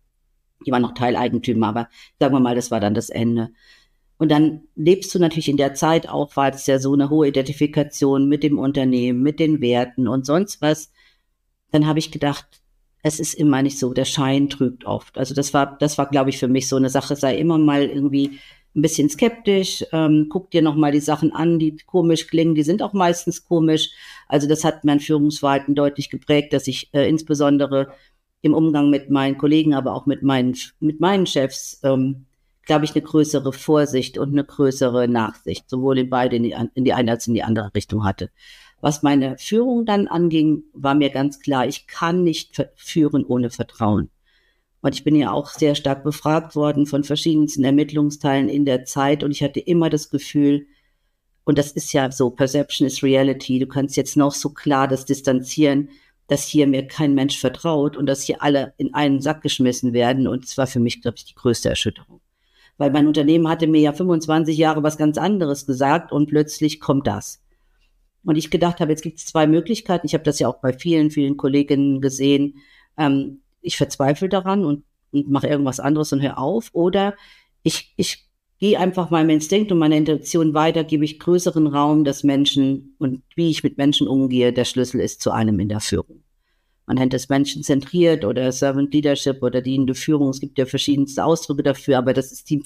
Ich war noch Teileigentümer, aber sagen wir mal, das war dann das Ende. Und dann lebst du natürlich in der Zeit auch, war es ja so eine hohe Identifikation mit dem Unternehmen, mit den Werten und sonst was. Dann habe ich gedacht, es ist immer nicht so, der Schein trügt oft. Also das war, das war, glaube ich, für mich so eine Sache, sei immer mal irgendwie ein bisschen skeptisch, ähm, guck dir nochmal die Sachen an, die komisch klingen, die sind auch meistens komisch. Also das hat mein Führungsverhalten deutlich geprägt, dass ich äh, insbesondere im Umgang mit meinen Kollegen, aber auch mit meinen, mit meinen Chefs, ähm, glaube ich, eine größere Vorsicht und eine größere Nachsicht, sowohl in beide, in die, in die eine als in die andere Richtung hatte. Was meine Führung dann anging, war mir ganz klar, ich kann nicht führen ohne Vertrauen. Und ich bin ja auch sehr stark befragt worden von verschiedensten Ermittlungsteilen in der Zeit. Und ich hatte immer das Gefühl, und das ist ja so, Perception is Reality, du kannst jetzt noch so klar das distanzieren, dass hier mir kein Mensch vertraut und dass hier alle in einen Sack geschmissen werden. Und es war für mich, glaube ich, die größte Erschütterung. Weil mein Unternehmen hatte mir ja fünfundzwanzig Jahre was ganz anderes gesagt und plötzlich kommt das. Und ich gedacht habe, jetzt gibt es zwei Möglichkeiten. Ich habe das ja auch bei vielen, vielen Kolleginnen gesehen. Ähm, ich verzweifle daran und, und mache irgendwas anderes und höre auf. Oder ich, ich gehe einfach meinem Instinkt und meiner Intuition weiter, gebe ich größeren Raum, dass Menschen und wie ich mit Menschen umgehe, der Schlüssel ist zu einem in der Führung. Man nennt es menschenzentriert oder Servant Leadership oder dienende Führung. Es gibt ja verschiedenste Ausdrücke dafür, aber das ist die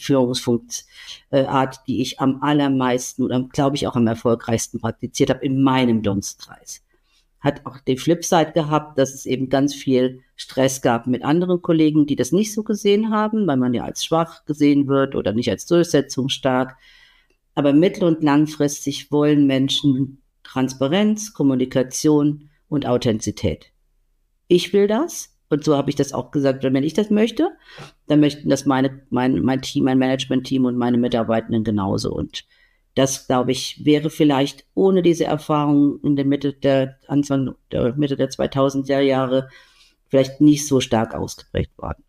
Führungsart, die ich am allermeisten oder glaube ich auch am erfolgreichsten praktiziert habe in meinem Dunstkreis. Hat auch die Flipside gehabt, dass es eben ganz viel Stress gab mit anderen Kollegen, die das nicht so gesehen haben, weil man ja als schwach gesehen wird oder nicht als durchsetzungsstark. Aber mittel- und langfristig wollen Menschen Transparenz, Kommunikation und Authentizität. Ich will das. Und so habe ich das auch gesagt, wenn ich das möchte, dann möchten das meine, mein, mein Team, mein Management-Team und meine Mitarbeitenden genauso. Und das, glaube ich, wäre vielleicht ohne diese Erfahrung in der Mitte der, Anfang der Mitte der zweitausender Jahre vielleicht nicht so stark ausgeprägt worden.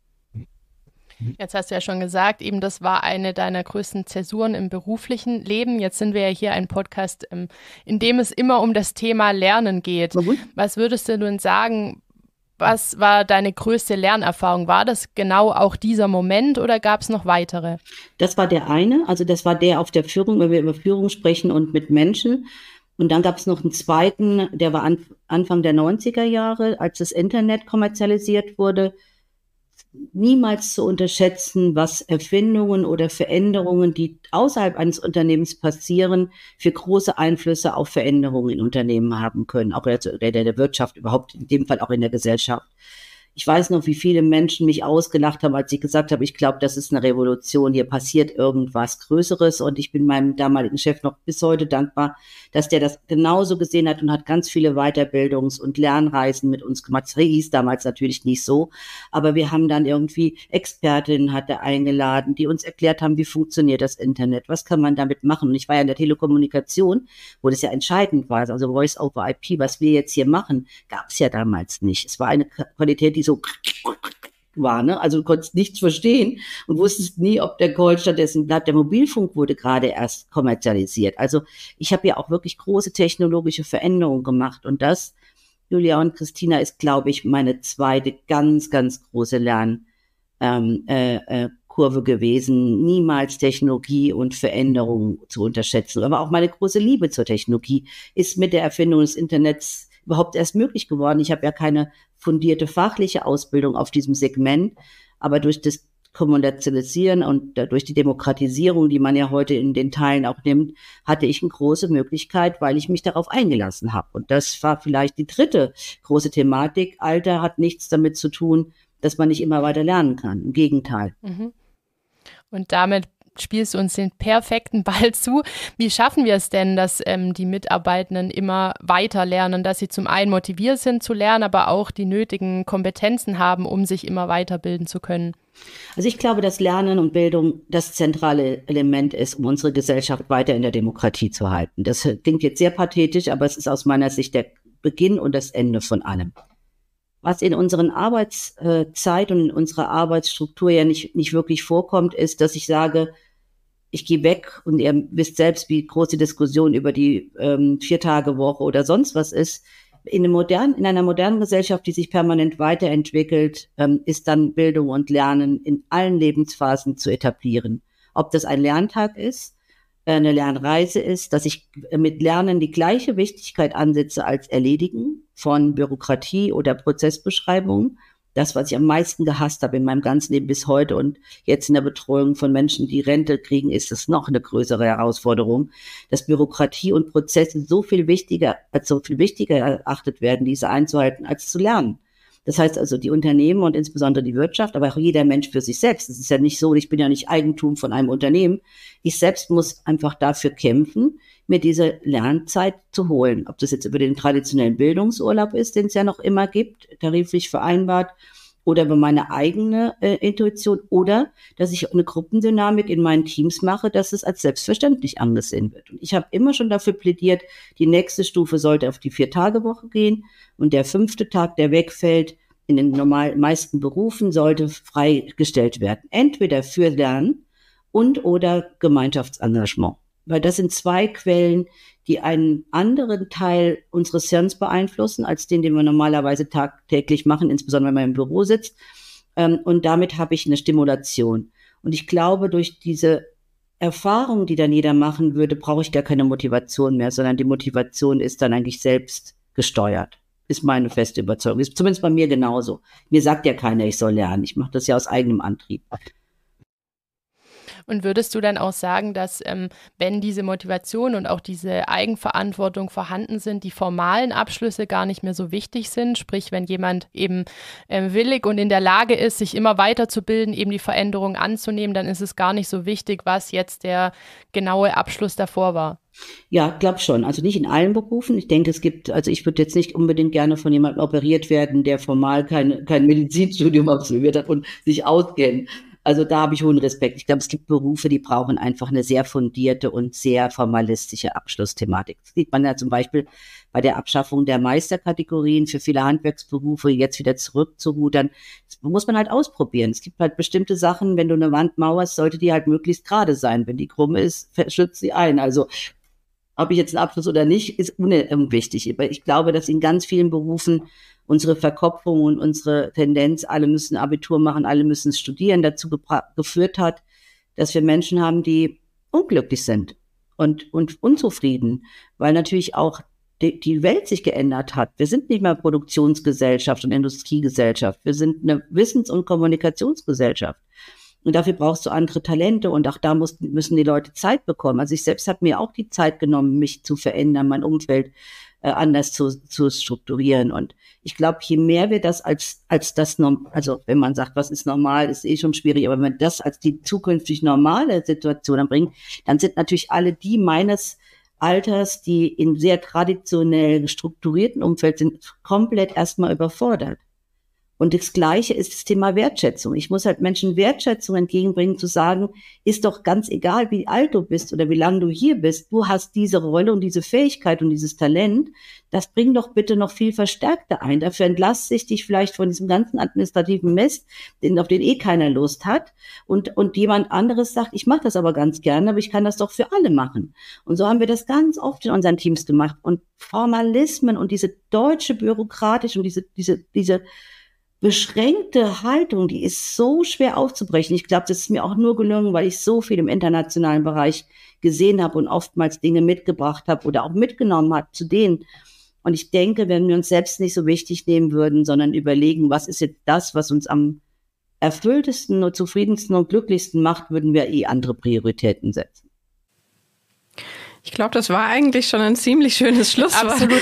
Jetzt hast du ja schon gesagt, eben das war eine deiner größten Zäsuren im beruflichen Leben. Jetzt sind wir ja hier ein Podcast, in dem es immer um das Thema Lernen geht. Mhm. Was würdest du denn sagen, was war deine größte Lernerfahrung? War das genau auch dieser Moment oder gab es noch weitere? Das war der eine, also das war der auf der Führung, wenn wir über Führung sprechen und mit Menschen. Und dann gab es noch einen zweiten, der war an, Anfang der neunziger Jahre, als das Internet kommerzialisiert wurde. Niemals zu unterschätzen, was Erfindungen oder Veränderungen, die außerhalb eines Unternehmens passieren, für große Einflüsse auf Veränderungen in Unternehmen haben können, auch der, der Wirtschaft überhaupt, in dem Fall auch in der Gesellschaft. Ich weiß noch, wie viele Menschen mich ausgelacht haben, als ich gesagt habe, ich glaube, das ist eine Revolution, hier passiert irgendwas Größeres, und ich bin meinem damaligen Chef noch bis heute dankbar, dass der das genauso gesehen hat und hat ganz viele Weiterbildungs- und Lernreisen mit uns gemacht. Das hieß damals natürlich nicht so, aber wir haben dann irgendwie Expertinnen hat er eingeladen, die uns erklärt haben, wie funktioniert das Internet, was kann man damit machen. Und ich war ja in der Telekommunikation, wo das ja entscheidend war, also Voice over I P, was wir jetzt hier machen, gab es ja damals nicht. Es war eine Qualität, die so war, ne? Also du konntest nichts verstehen und wusstest nie, ob der Call stattdessen bleibt. Der Mobilfunk wurde gerade erst kommerzialisiert. Also ich habe ja auch wirklich große technologische Veränderungen gemacht, und das, Julia und Christina, ist, glaube ich, meine zweite ganz, ganz große Lernkurve ähm, äh, äh, gewesen, niemals Technologie und Veränderungen zu unterschätzen. Aber auch meine große Liebe zur Technologie ist mit der Erfindung des Internets überhaupt erst möglich geworden. Ich habe ja keine fundierte fachliche Ausbildung auf diesem Segment, aber durch das Kommerzialisieren und durch die Demokratisierung, die man ja heute in den Teilen auch nimmt, hatte ich eine große Möglichkeit, weil ich mich darauf eingelassen habe. Und das war vielleicht die dritte große Thematik. Alter hat nichts damit zu tun, dass man nicht immer weiter lernen kann. Im Gegenteil. Mhm. Und damit spielst du uns den perfekten Ball zu. Wie schaffen wir es denn, dass ähm, die Mitarbeitenden immer weiter lernen, dass sie zum einen motiviert sind zu lernen, aber auch die nötigen Kompetenzen haben, um sich immer weiterbilden zu können? Also ich glaube, dass Lernen und Bildung das zentrale Element ist, um unsere Gesellschaft weiter in der Demokratie zu halten. Das klingt jetzt sehr pathetisch, aber es ist aus meiner Sicht der Beginn und das Ende von allem. Was in unseren Arbeitszeit und in unserer Arbeitsstruktur ja nicht, nicht wirklich vorkommt, ist, dass ich sage, ich gehe weg, und ihr wisst selbst, wie groß die Diskussion über die ähm, Vier-Tage-Woche oder sonst was ist. In, einem modernen, in einer modernen Gesellschaft, die sich permanent weiterentwickelt, ähm, ist dann Bildung und Lernen in allen Lebensphasen zu etablieren. Ob das ein Lerntag ist, eine Lernreise ist, dass ich mit Lernen die gleiche Wichtigkeit ansetze als Erledigen von Bürokratie oder Prozessbeschreibungen. Das, was ich am meisten gehasst habe in meinem ganzen Leben bis heute und jetzt in der Betreuung von Menschen, die Rente kriegen, ist das noch eine größere Herausforderung, dass Bürokratie und Prozesse so viel wichtiger, als so viel wichtiger erachtet werden, diese einzuhalten, als zu lernen. Das heißt also, die Unternehmen und insbesondere die Wirtschaft, aber auch jeder Mensch für sich selbst. Es ist ja nicht so, ich bin ja nicht Eigentum von einem Unternehmen. Ich selbst muss einfach dafür kämpfen, mir diese Lernzeit zu holen. Ob das jetzt über den traditionellen Bildungsurlaub ist, den es ja noch immer gibt, tariflich vereinbart, oder über meine eigene äh, Intuition, oder dass ich eine Gruppendynamik in meinen Teams mache, dass es als selbstverständlich angesehen wird. Und ich habe immer schon dafür plädiert, die nächste Stufe sollte auf die Vier-Tage-Woche gehen, und der fünfte Tag, der wegfällt, in den normal meisten Berufen, sollte freigestellt werden. Entweder für Lernen und oder Gemeinschaftsengagement. Weil das sind zwei Quellen, die einen anderen Teil unseres Hirns beeinflussen, als den, den wir normalerweise tagtäglich machen, insbesondere wenn man im Büro sitzt. Und damit habe ich eine Stimulation. Und ich glaube, durch diese Erfahrung, die dann jeder machen würde, brauche ich gar keine Motivation mehr, sondern die Motivation ist dann eigentlich selbst gesteuert. Ist meine feste Überzeugung. Ist zumindest bei mir genauso. Mir sagt ja keiner, ich soll lernen. Ich mache das ja aus eigenem Antrieb. Und würdest du dann auch sagen, dass ähm, wenn diese Motivation und auch diese Eigenverantwortung vorhanden sind, die formalen Abschlüsse gar nicht mehr so wichtig sind? Sprich, wenn jemand eben ähm, willig und in der Lage ist, sich immer weiterzubilden, eben die Veränderung anzunehmen, dann ist es gar nicht so wichtig, was jetzt der genaue Abschluss davor war. Ja, glaube schon. Also nicht in allen Berufen. Ich denke, es gibt, also ich würde jetzt nicht unbedingt gerne von jemandem operiert werden, der formal kein, kein Medizinstudium absolviert hat und sich auskennt. Also da habe ich hohen Respekt. Ich glaube, es gibt Berufe, die brauchen einfach eine sehr fundierte und sehr formalistische Abschlussthematik. Das sieht man ja zum Beispiel bei der Abschaffung der Meisterkategorien für viele Handwerksberufe jetzt wieder zurückzurudern. Das muss man halt ausprobieren. Es gibt halt bestimmte Sachen, wenn du eine Wand mauerst, sollte die halt möglichst gerade sein. Wenn die krumm ist, schützt sie ein. Also ob ich jetzt einen Abschluss oder nicht, ist unwichtig. Aber ich glaube, dass in ganz vielen Berufen unsere Verkopfung und unsere Tendenz, alle müssen Abitur machen, alle müssen studieren, dazu gepra- geführt hat, dass wir Menschen haben, die unglücklich sind und, und unzufrieden, weil natürlich auch die, die Welt sich geändert hat. Wir sind nicht mehr Produktionsgesellschaft und Industriegesellschaft. Wir sind eine Wissens- und Kommunikationsgesellschaft. Und dafür brauchst du andere Talente und auch da muss, müssen die Leute Zeit bekommen. Also ich selbst habe mir auch die Zeit genommen, mich zu verändern, mein Umfeld äh, anders zu, zu strukturieren. Und ich glaube, je mehr wir das als als das, also wenn man sagt, was ist normal, ist eh schon schwierig, aber wenn wir das als die zukünftig normale Situation anbringen, dann sind natürlich alle die meines Alters, die in sehr traditionell strukturierten Umfeld sind, komplett erstmal überfordert. Und das Gleiche ist das Thema Wertschätzung. Ich muss halt Menschen Wertschätzung entgegenbringen, zu sagen, ist doch ganz egal, wie alt du bist oder wie lange du hier bist, du hast diese Rolle und diese Fähigkeit und dieses Talent, das bring doch bitte noch viel verstärkter ein. Dafür entlasse ich dich vielleicht von diesem ganzen administrativen Mist, den, auf den eh keiner Lust hat. Und, und jemand anderes sagt, ich mache das aber ganz gerne, aber ich kann das doch für alle machen. Und so haben wir das ganz oft in unseren Teams gemacht. Und Formalismen und diese deutsche bürokratische und diese, diese, diese beschränkte Haltung, die ist so schwer aufzubrechen. Ich glaube, das ist mir auch nur gelungen, weil ich so viel im internationalen Bereich gesehen habe und oftmals Dinge mitgebracht habe oder auch mitgenommen habe zu denen. Und ich denke, wenn wir uns selbst nicht so wichtig nehmen würden, sondern überlegen, was ist jetzt das, was uns am erfülltesten und zufriedensten und glücklichsten macht, würden wir eh andere Prioritäten setzen. Ich glaube, das war eigentlich schon ein ziemlich schönes Schlusswort. Absolut.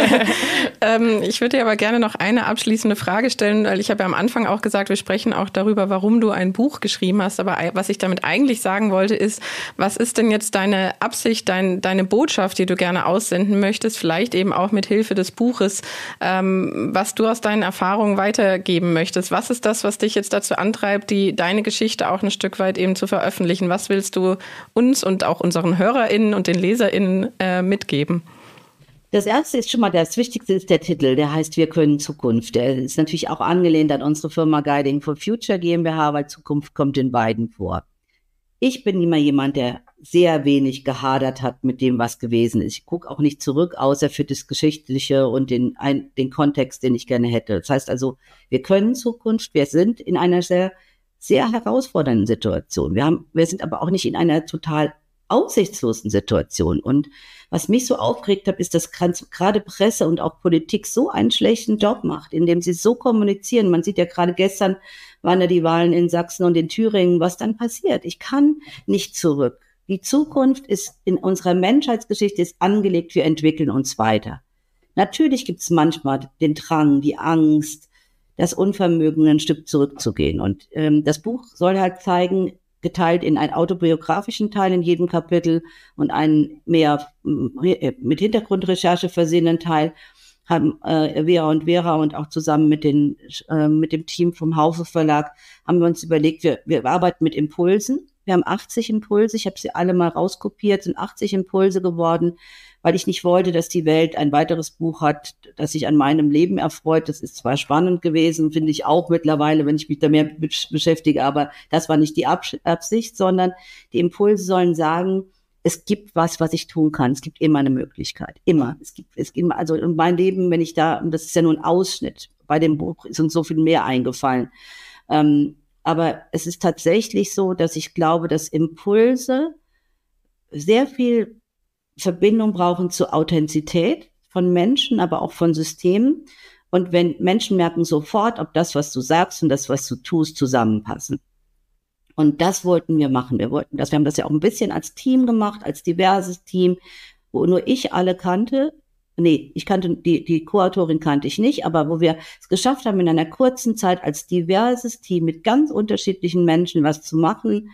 ähm, ich würde dir aber gerne noch eine abschließende Frage stellen, weil ich habe ja am Anfang auch gesagt, wir sprechen auch darüber, warum du ein Buch geschrieben hast. Aber was ich damit eigentlich sagen wollte, ist, was ist denn jetzt deine Absicht, dein, deine Botschaft, die du gerne aussenden möchtest, vielleicht eben auch mit Hilfe des Buches, ähm, was du aus deinen Erfahrungen weitergeben möchtest? Was ist das, was dich jetzt dazu antreibt, die deine Geschichte auch ein Stück weit eben zu veröffentlichen? Was willst du uns und auch unseren HörerInnen und den LeserInnen äh, mitgeben? Das erste ist schon mal, das Wichtigste ist der Titel, der heißt Wir können Zukunft. Der ist natürlich auch angelehnt an unsere Firma Guiding for Future GmbH, weil Zukunft kommt in beiden vor. Ich bin immer jemand, der sehr wenig gehadert hat mit dem, was gewesen ist. Ich gucke auch nicht zurück, außer für das Geschichtliche und den, ein, den Kontext, den ich gerne hätte. Das heißt also, wir können Zukunft, wir sind in einer sehr, sehr herausfordernden Situation. Wir haben, wir sind aber auch nicht in einer total aussichtslosen Situation. Und was mich so aufgeregt hat, ist, dass gerade Presse und auch Politik so einen schlechten Job macht, indem sie so kommunizieren. Man sieht ja gerade gestern waren ja die Wahlen in Sachsen und in Thüringen, was dann passiert. Ich kann nicht zurück. Die Zukunft ist in unserer Menschheitsgeschichte ist angelegt, wir entwickeln uns weiter. Natürlich gibt es manchmal den Drang, die Angst, das Unvermögen, ein Stück zurückzugehen. Und ähm, das Buch soll halt zeigen, geteilt in einen autobiografischen Teil in jedem Kapitel und einen mehr mit Hintergrundrecherche versehenen Teil, haben äh, Vera und Vera und auch zusammen mit den äh, mit dem Team vom Haufe Verlag haben wir uns überlegt, wir, wir arbeiten mit Impulsen. Wir haben achtzig Impulse, ich habe sie alle mal rauskopiert, sind achtzig Impulse geworden, weil ich nicht wollte, dass die Welt ein weiteres Buch hat, das sich an meinem Leben erfreut. Das ist zwar spannend gewesen, finde ich auch mittlerweile, wenn ich mich da mehr beschäftige, aber das war nicht die Absicht, sondern die Impulse sollen sagen, es gibt was, was ich tun kann. Es gibt immer eine Möglichkeit. Immer. Es gibt, es gibt, also in meinem Leben, wenn ich da, das ist ja nur ein Ausschnitt. Bei dem Buch ist uns so viel mehr eingefallen. Ähm, aber es ist tatsächlich so, dass ich glaube, dass Impulse sehr viel Verbindung brauchen zur Authentizität von Menschen, aber auch von Systemen. Und wenn Menschen merken sofort, ob das, was du sagst und das, was du tust, zusammenpassen. Und das wollten wir machen. Wir wollten das, wir haben das ja auch ein bisschen als Team gemacht, als diverses Team, wo nur ich alle kannte. Nee, ich kannte, die, die Co-Autorin kannte ich nicht, aber wo wir es geschafft haben, in einer kurzen Zeit als diverses Team mit ganz unterschiedlichen Menschen was zu machen,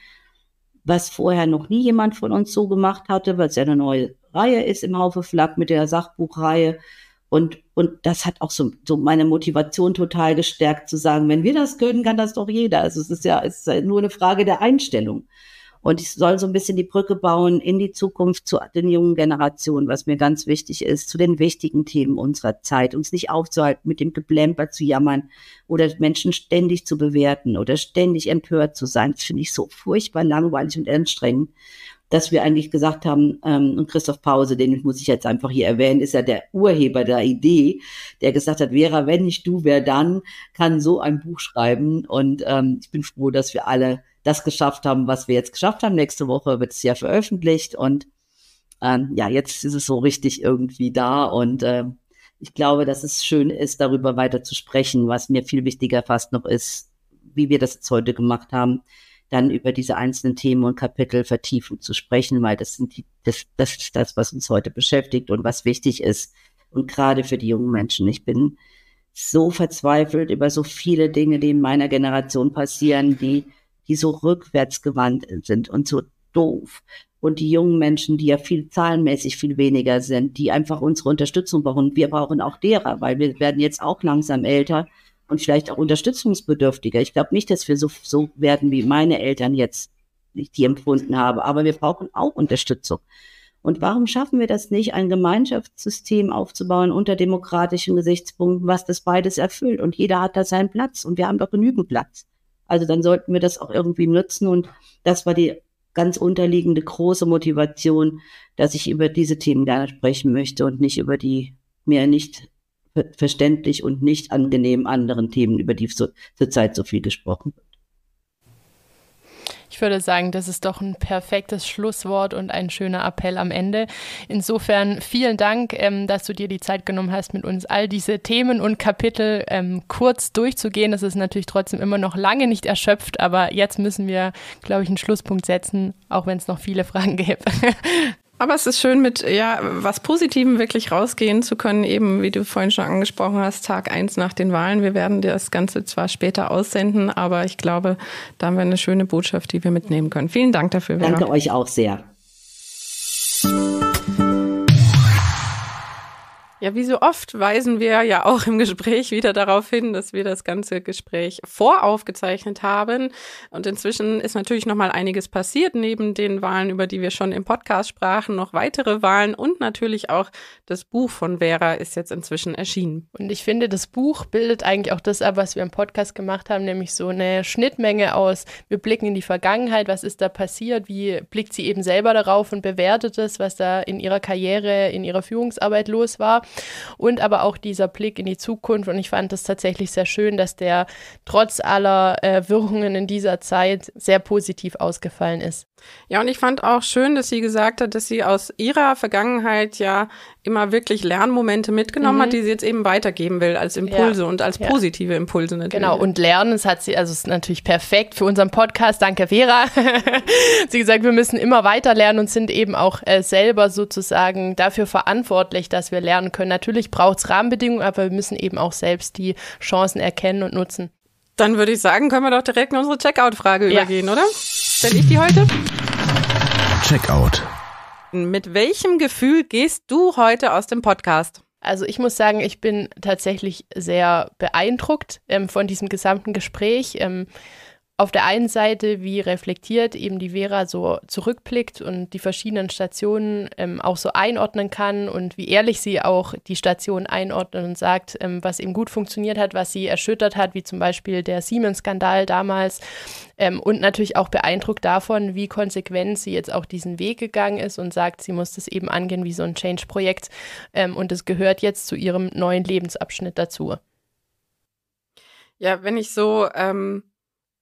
was vorher noch nie jemand von uns so gemacht hatte, weil es ja eine neue Reihe ist im Haufe Verlag mit der Sachbuchreihe. Und, und das hat auch so, so meine Motivation total gestärkt, zu sagen, wenn wir das können, kann das doch jeder. Also es ist ja, es ist ja nur eine Frage der Einstellung. Und ich soll so ein bisschen die Brücke bauen in die Zukunft zu den jungen Generationen, was mir ganz wichtig ist, zu den wichtigen Themen unserer Zeit. Uns nicht aufzuhalten, mit dem Geblämper zu jammern oder Menschen ständig zu bewerten oder ständig empört zu sein. Das finde ich so furchtbar langweilig und anstrengend, dass wir eigentlich gesagt haben, ähm, und Christoph Pause, den muss ich jetzt einfach hier erwähnen, ist ja der Urheber der Idee, der gesagt hat, Vera, wenn nicht du, wer dann, kann so ein Buch schreiben. Und ähm, ich bin froh, dass wir alle das geschafft haben, was wir jetzt geschafft haben. Nächste Woche wird es ja veröffentlicht und ähm, ja, jetzt ist es so richtig irgendwie da und äh, ich glaube, dass es schön ist, darüber weiter zu sprechen, was mir viel wichtiger fast noch ist, wie wir das jetzt heute gemacht haben, dann über diese einzelnen Themen und Kapitel vertiefend zu sprechen, weil das sind die, das, das ist das, was uns heute beschäftigt und was wichtig ist und gerade für die jungen Menschen. Ich bin so verzweifelt über so viele Dinge, die in meiner Generation passieren, die die so rückwärtsgewandt sind und so doof. Und die jungen Menschen, die ja viel zahlenmäßig viel weniger sind, die einfach unsere Unterstützung brauchen. Wir brauchen auch derer, weil wir werden jetzt auch langsam älter und vielleicht auch unterstützungsbedürftiger. Ich glaube nicht, dass wir so, so werden, wie meine Eltern jetzt, ich die empfunden habe, aber wir brauchen auch Unterstützung. Und warum schaffen wir das nicht, ein Gemeinschaftssystem aufzubauen unter demokratischen Gesichtspunkten, was das beides erfüllt? Und jeder hat da seinen Platz und wir haben doch genügend Platz. Also dann sollten wir das auch irgendwie nutzen und das war die ganz unterliegende große Motivation, dass ich über diese Themen gerne sprechen möchte und nicht über die mir nicht verständlich und nicht angenehm anderen Themen, über die so, zurzeit so viel gesprochen wird. Ich würde sagen, das ist doch ein perfektes Schlusswort und ein schöner Appell am Ende. Insofern vielen Dank, ähm, dass du dir die Zeit genommen hast, mit uns all diese Themen und Kapitel ähm, kurz durchzugehen. Das ist natürlich trotzdem immer noch lange nicht erschöpft, aber jetzt müssen wir, glaube ich, einen Schlusspunkt setzen, auch wenn es noch viele Fragen gäbe. Aber es ist schön, mit ja was Positivem wirklich rausgehen zu können, eben wie du vorhin schon angesprochen hast, Tag eins nach den Wahlen. Wir werden das Ganze zwar später aussenden, aber ich glaube, da haben wir eine schöne Botschaft, die wir mitnehmen können. Vielen Dank dafür, Vera. Danke euch auch sehr. Ja, wie so oft weisen wir ja auch im Gespräch wieder darauf hin, dass wir das ganze Gespräch voraufgezeichnet haben. Und inzwischen ist natürlich noch mal einiges passiert, neben den Wahlen, über die wir schon im Podcast sprachen, noch weitere Wahlen und natürlich auch das Buch von Vera ist jetzt inzwischen erschienen. Und ich finde, das Buch bildet eigentlich auch das ab, was wir im Podcast gemacht haben, nämlich so eine Schnittmenge aus, wir blicken in die Vergangenheit, was ist da passiert, wie blickt sie eben selber darauf und bewertet es, was da in ihrer Karriere, in ihrer Führungsarbeit los war. Und aber auch dieser Blick in die Zukunft. Und ich fand es tatsächlich sehr schön, dass der trotz aller äh, Wirrungen in dieser Zeit sehr positiv ausgefallen ist. Ja, und ich fand auch schön, dass sie gesagt hat, dass sie aus ihrer Vergangenheit ja immer wirklich Lernmomente mitgenommen mhm. hat, die sie jetzt eben weitergeben will als Impulse ja. und als ja. positive Impulse natürlich. Genau, und Lernen, das hat sie, also ist natürlich perfekt für unseren Podcast. Danke, Vera. Sie gesagt, wir müssen immer weiter lernen und sind eben auch äh, selber sozusagen dafür verantwortlich, dass wir lernen können. Natürlich braucht es Rahmenbedingungen, aber wir müssen eben auch selbst die Chancen erkennen und nutzen. Dann würde ich sagen, können wir doch direkt in unsere Checkout-Frage ja. übergehen, oder? Stelle ich die heute? Checkout. Mit welchem Gefühl gehst du heute aus dem Podcast? Also ich muss sagen, ich bin tatsächlich sehr beeindruckt ähm, von diesem gesamten Gespräch. Ähm, Auf der einen Seite, wie reflektiert eben die Vera so zurückblickt und die verschiedenen Stationen ähm, auch so einordnen kann und wie ehrlich sie auch die Station einordnet und sagt, ähm, was eben gut funktioniert hat, was sie erschüttert hat, wie zum Beispiel der Siemens-Skandal damals ähm, und natürlich auch beeindruckt davon, wie konsequent sie jetzt auch diesen Weg gegangen ist und sagt, sie muss das eben angehen wie so ein Change-Projekt ähm, und es gehört jetzt zu ihrem neuen Lebensabschnitt dazu. Ja, wenn ich so ähm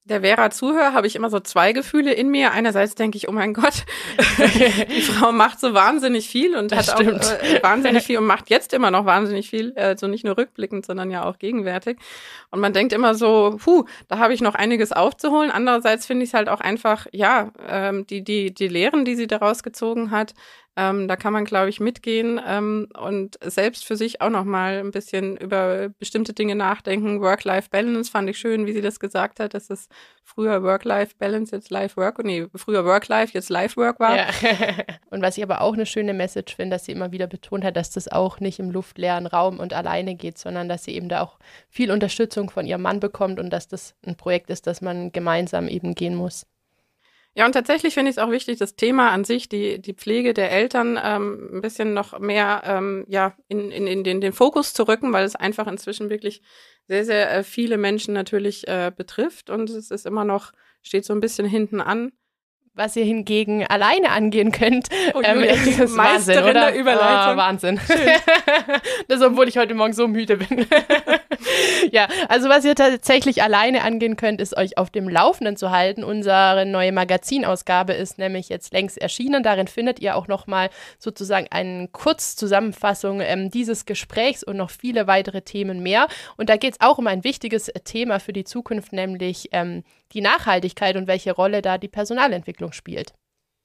der Vera zuhöre, habe ich immer so zwei Gefühle in mir. Einerseits denke ich, oh mein Gott, die Frau macht so wahnsinnig viel und das hat stimmt. auch äh, wahnsinnig viel und macht jetzt immer noch wahnsinnig viel. Also nicht nur rückblickend, sondern ja auch gegenwärtig. Und man denkt immer so, puh, da habe ich noch einiges aufzuholen. Andererseits finde ich es halt auch einfach, ja, ähm, die, die, die Lehren, die sie daraus gezogen hat, Ähm, da kann man, glaube ich, mitgehen ähm, und selbst für sich auch noch mal ein bisschen über bestimmte Dinge nachdenken. Work-Life-Balance fand ich schön, wie sie das gesagt hat, dass es früher Work-Life-Balance, jetzt Life-Work, nee, früher Work-Life, jetzt Life-Work war. Ja. Und was ich aber auch eine schöne Message finde, dass sie immer wieder betont hat, dass das auch nicht im luftleeren Raum und alleine geht, sondern dass sie eben da auch viel Unterstützung von ihrem Mann bekommt und dass das ein Projekt ist, das man gemeinsam eben gehen muss. Ja, und tatsächlich finde ich es auch wichtig, das Thema an sich, die die Pflege der Eltern ähm, ein bisschen noch mehr ähm, ja in, in, in den, den Fokus zu rücken, weil es einfach inzwischen wirklich sehr, sehr äh, viele Menschen natürlich äh, betrifft und es ist immer noch, steht so ein bisschen hinten an. Was ihr hingegen alleine angehen könnt. Oh, ähm, das ist Wahnsinn, oder? Der Überleitung. Oh, Wahnsinn. Das, obwohl ich heute Morgen so müde bin. Ja, also was ihr tatsächlich alleine angehen könnt, ist euch auf dem Laufenden zu halten. Unsere neue Magazinausgabe ist nämlich jetzt längst erschienen. Darin findet ihr auch nochmal sozusagen eine Kurzzusammenfassung ähm, dieses Gesprächs und noch viele weitere Themen mehr. Und da geht es auch um ein wichtiges Thema für die Zukunft, nämlich ähm, die Nachhaltigkeit und welche Rolle da die Personalentwicklung spielt.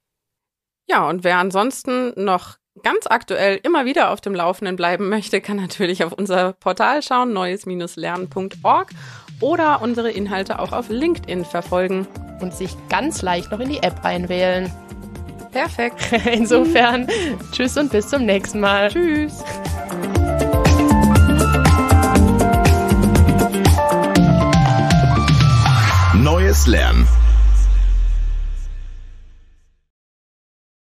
Ja, und wer ansonsten noch ganz aktuell immer wieder auf dem Laufenden bleiben möchte, kann natürlich auf unser Portal schauen, neues lernen punkt org oder unsere Inhalte auch auf LinkedIn verfolgen. Und sich ganz leicht noch in die App einwählen. Perfekt. Insofern, tschüss und bis zum nächsten Mal. Tschüss. Neues Lernen.